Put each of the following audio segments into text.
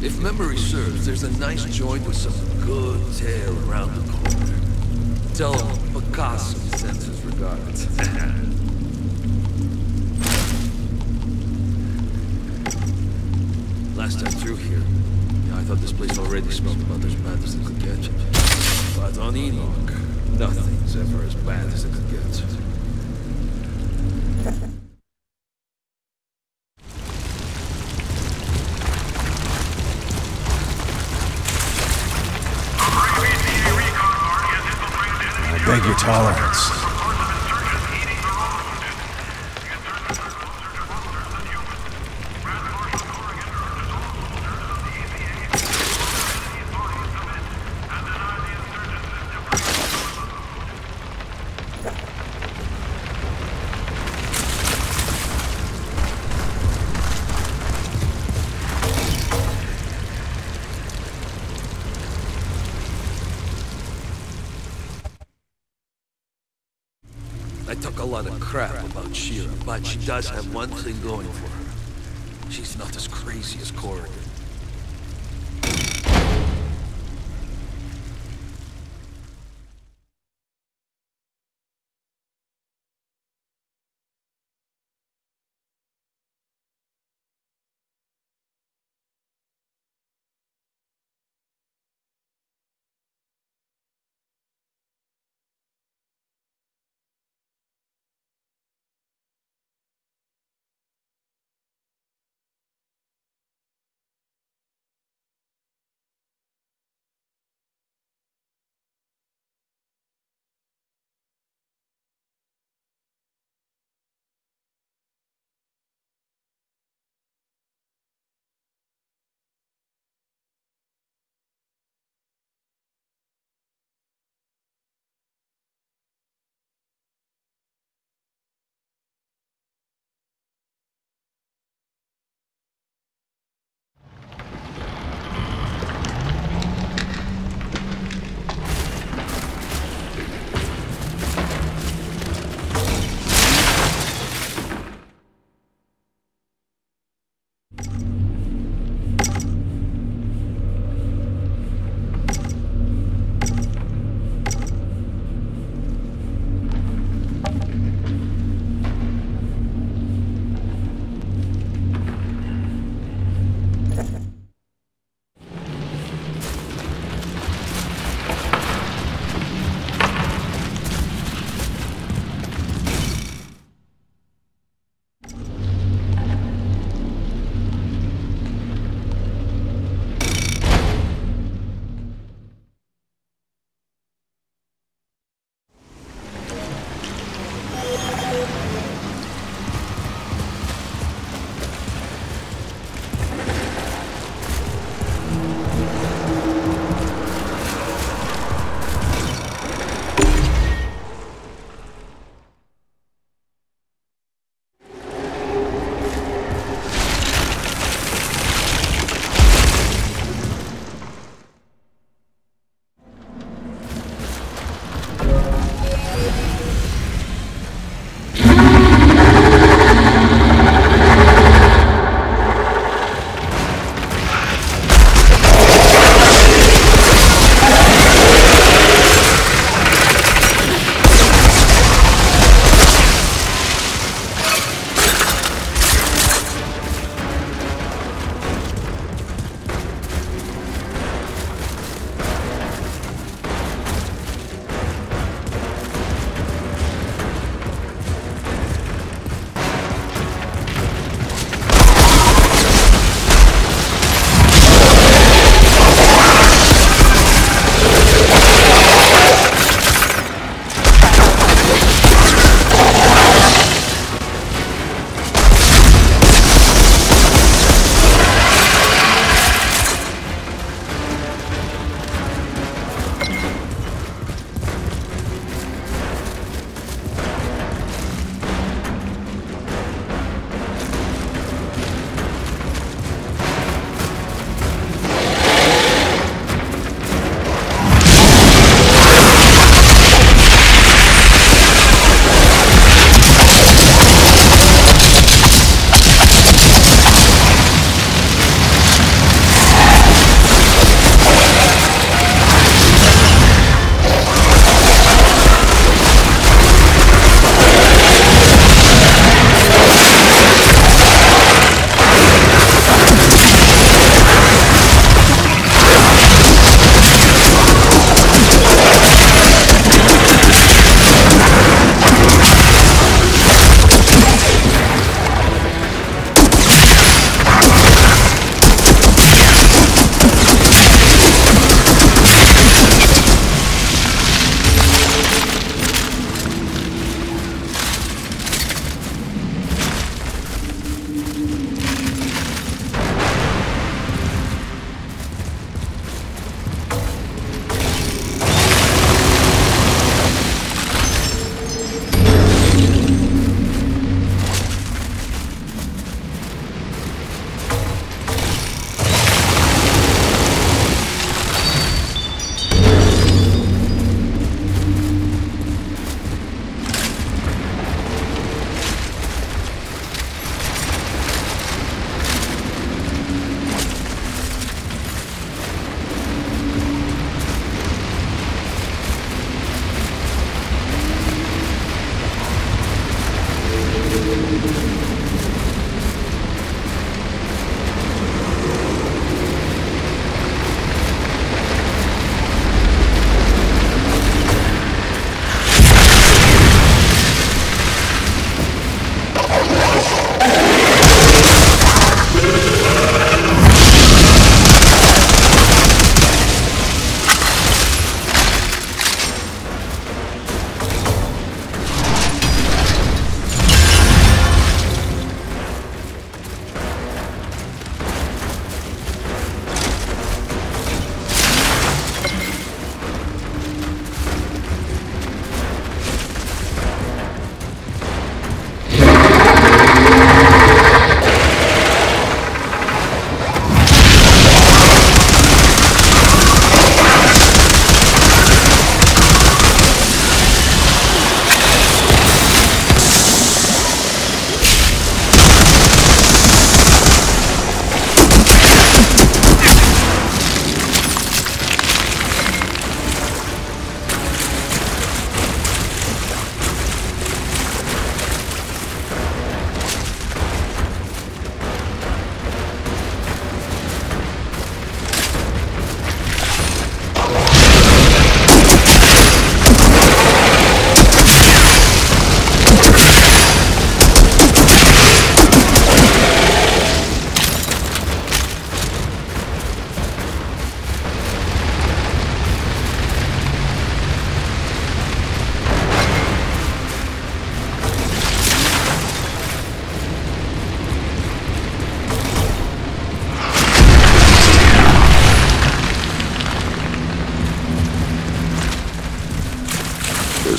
If memory serves, there's a nice joint with some good tail around the corner. Tell Picasso sends his regards. Last time through here, I thought this place already smelled about as bad as it could get. But on Enoch, nothing's ever as bad as it could get. I beg your tolerance. I took a lot of crap about Shira, but she does have one thing going for her. She's not as crazy as Corrigan.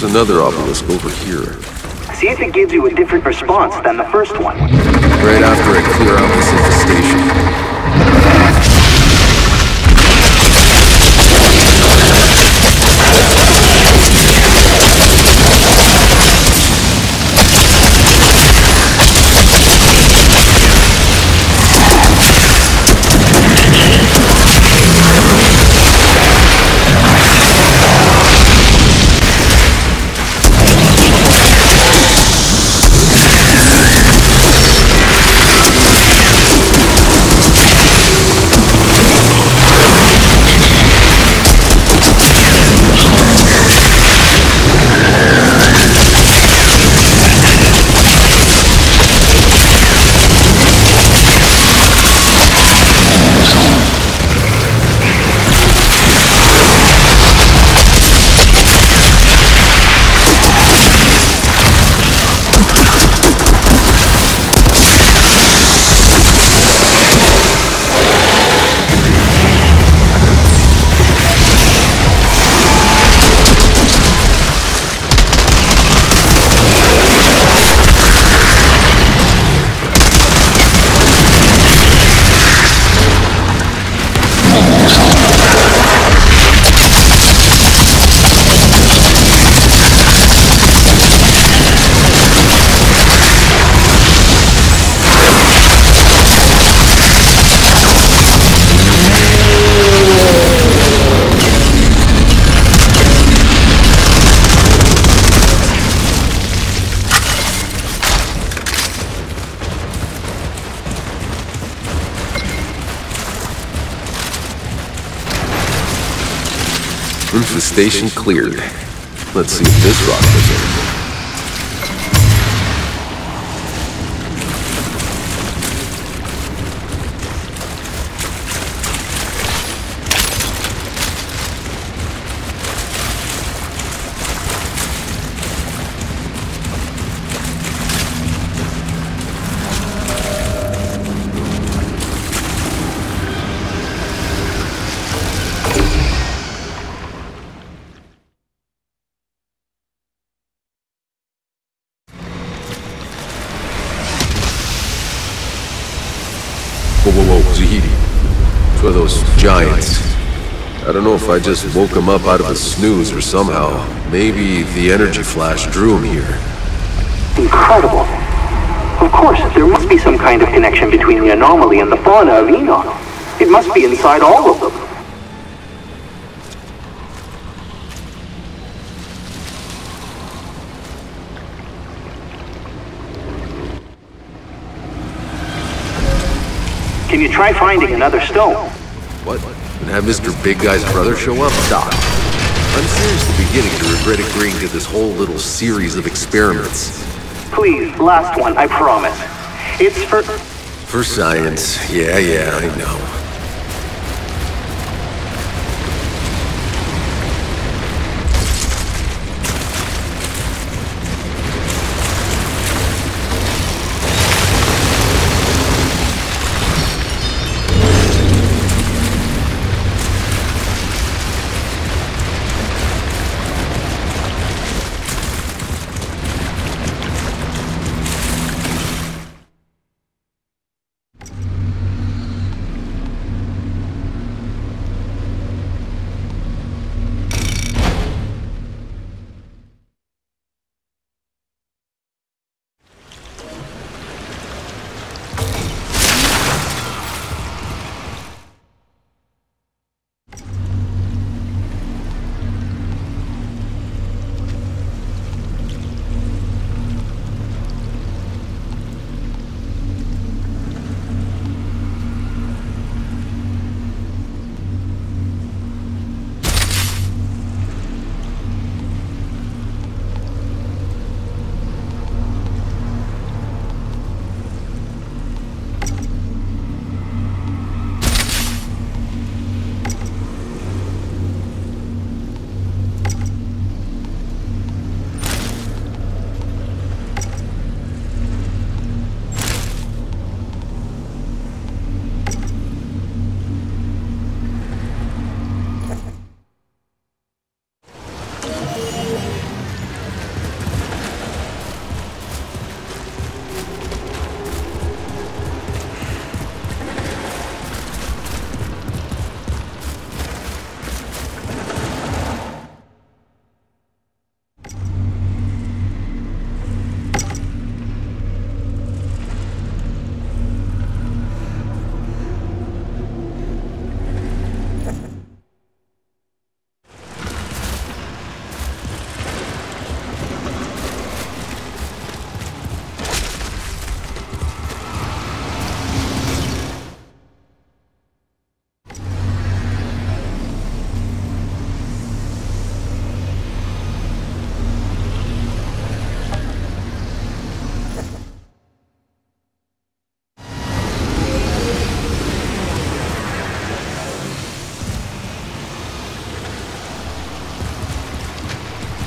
another obelisk over here. See if it gives you a different response than the first one. Right after I clear out this infestation. Infestation cleared. Let's see if this rock does anything. Whoa, Zahidi. It's one of those giants. I don't know if I just woke him up out of a snooze or somehow. Maybe the energy flash drew him here. Incredible. Of course, there must be some kind of connection between the anomaly and the fauna of Enoch. It must be inside all of them. Can you try finding another stone? What? And have Mr. Big Guy's brother show up? Stop. I'm seriously beginning to regret agreeing to this whole little series of experiments. Please, last one, I promise. It's for... For science. Yeah, I know.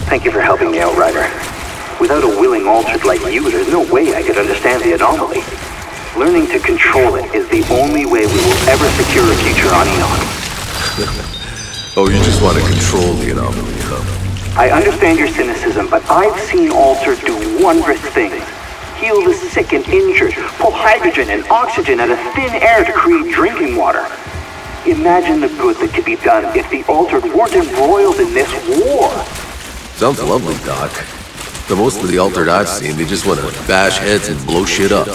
Thank you for helping me, Outrider. Without a willing altered like you, there's no way I could understand the anomaly. Learning to control it is the only way we will ever secure a future on Enon. Oh, you just want to control the anomaly, huh? I understand your cynicism, but I've seen Altered do wondrous things. Heal the sick and injured, pull hydrogen and oxygen out of thin air to create drinking water. Imagine the good that could be done if the Altered weren't embroiled in this war. Sounds lovely, Doc. But most of the Altered I've seen, they just want to bash heads and blow shit up.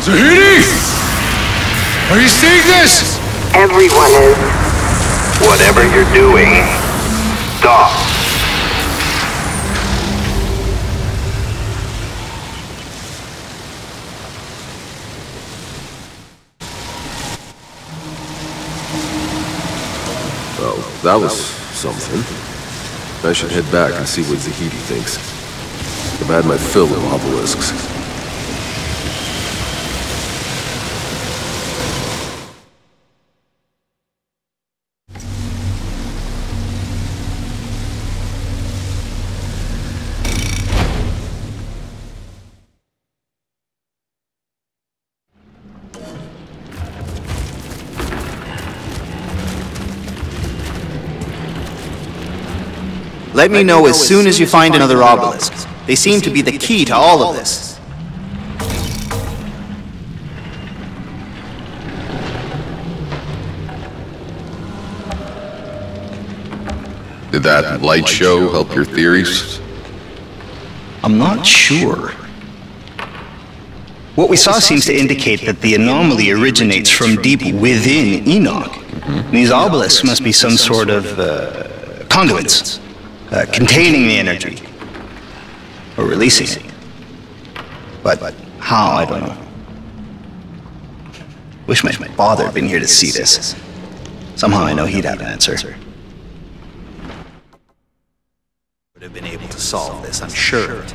Zahidi! Are you seeing this? Everyone is. Whatever you're doing, stop. Well, that was something. I should head back and see what Zahidi thinks. I've had my fill of obelisks. Let me know as soon as you find another obelisk. They seem to be the key to all of this. Did that light show help your theories? I'm not sure. What we saw seems to indicate that the anomaly originates from deep within Enoch. These obelisks must be some sort of conduits, containing the energy, or releasing it. But how, I don't know. Wish my father had been here to see this. Somehow I know he'd have an answer. Would have been able to solve this, I'm sure of it.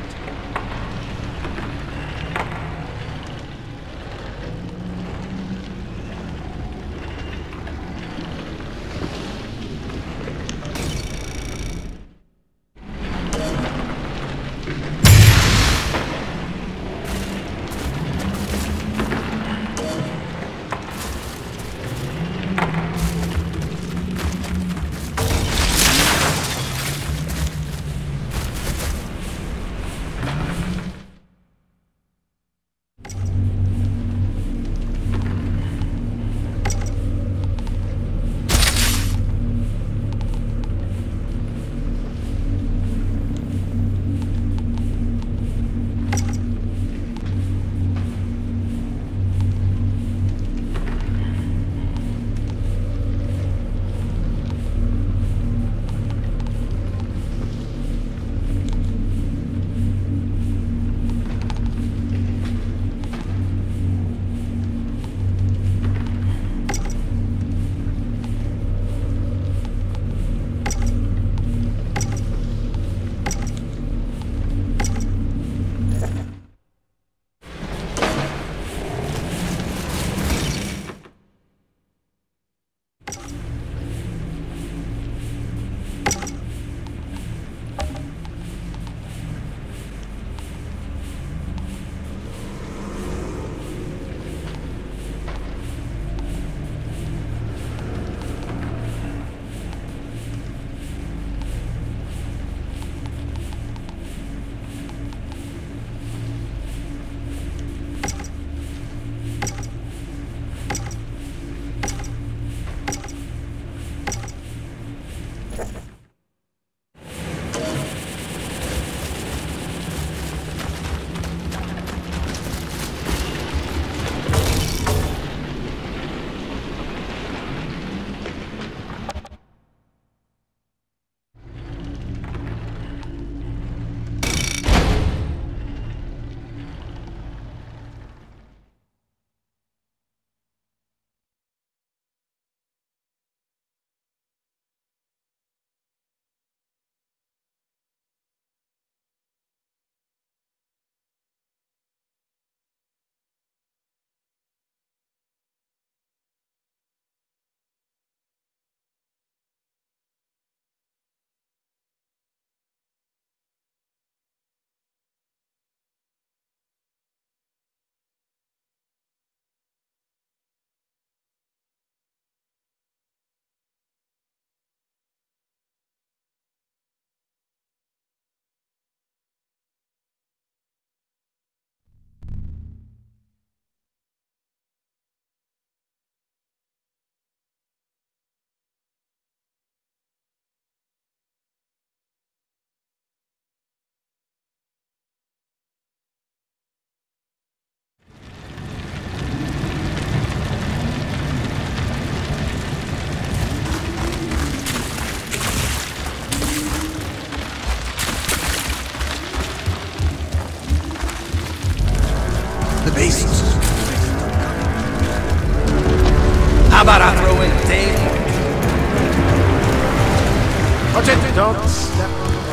Watch it! Don't step on it.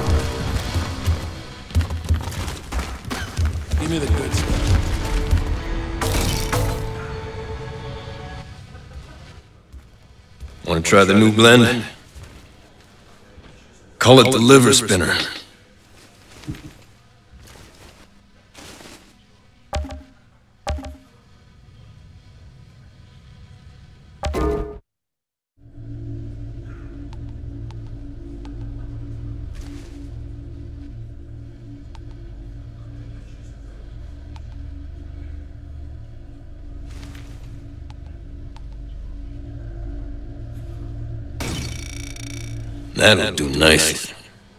Give me the good stuff. Want to try the new blend? Call it the liver spinner. That'll do nicely.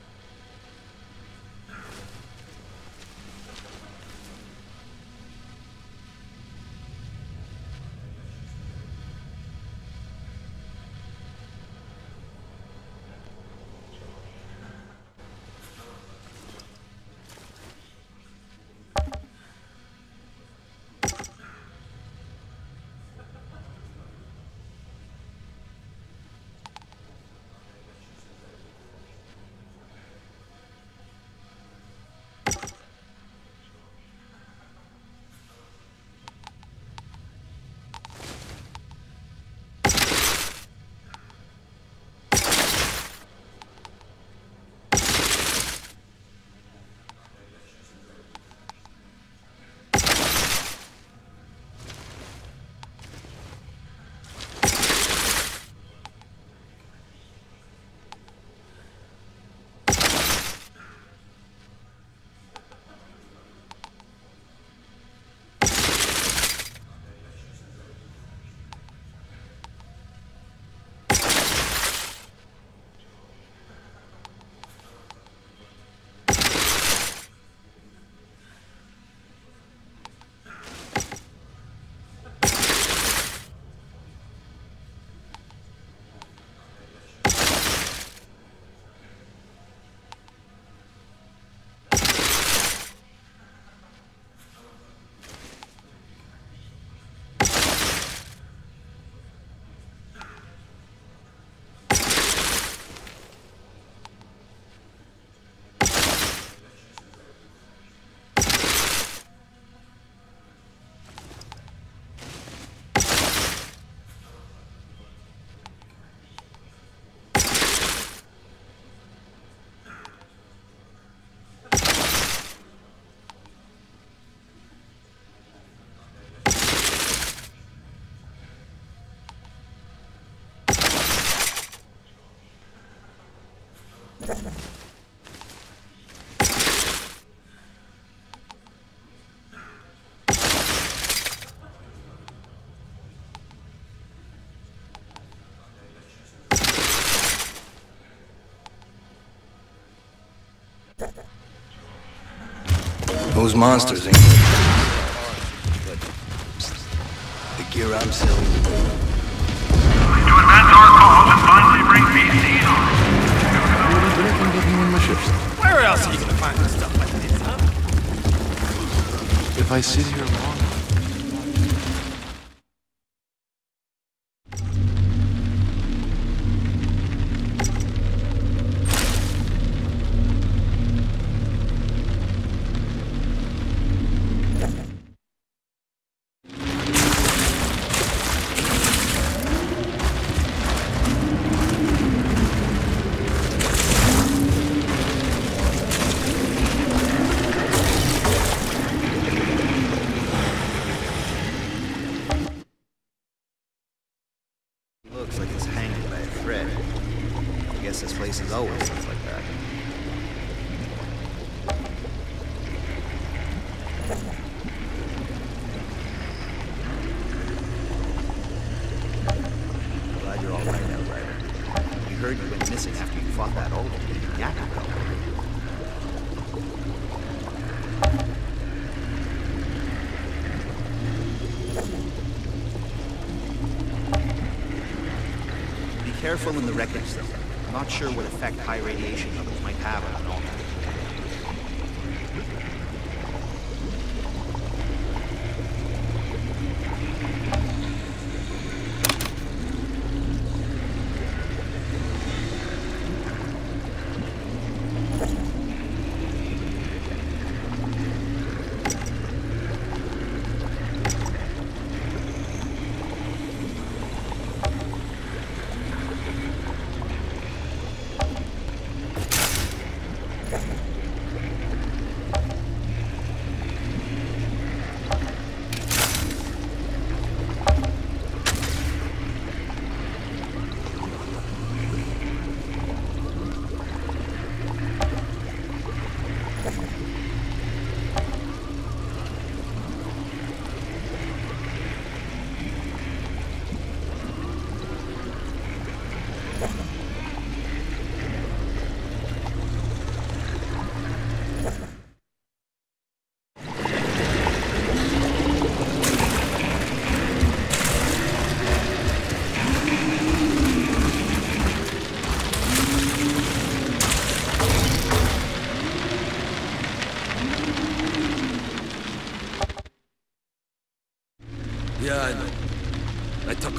Those monsters ain't but the gear I'm selling. To advance our cause and finally bring peace on. Where else are you gonna find stuff like this, huh? If I sit here long Looks like it's hanging by a thread. I guess this place is always stuff like that. Glad you're all right, Outrider. We heard you went missing after you fought that old Yakko. Careful in the wreckage, though. I'm not sure what effect high radiation levels might have on an altar.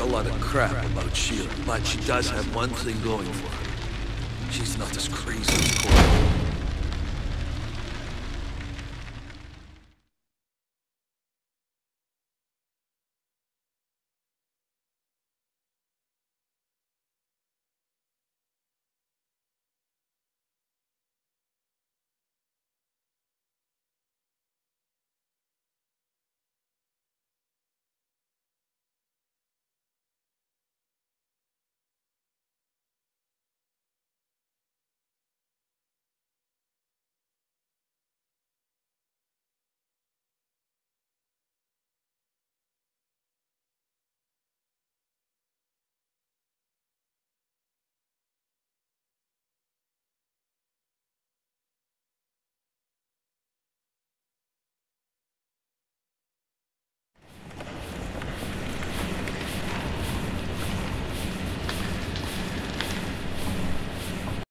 a lot of crap about Sheila, but she does have one thing going for her. She's not as crazy as Cole.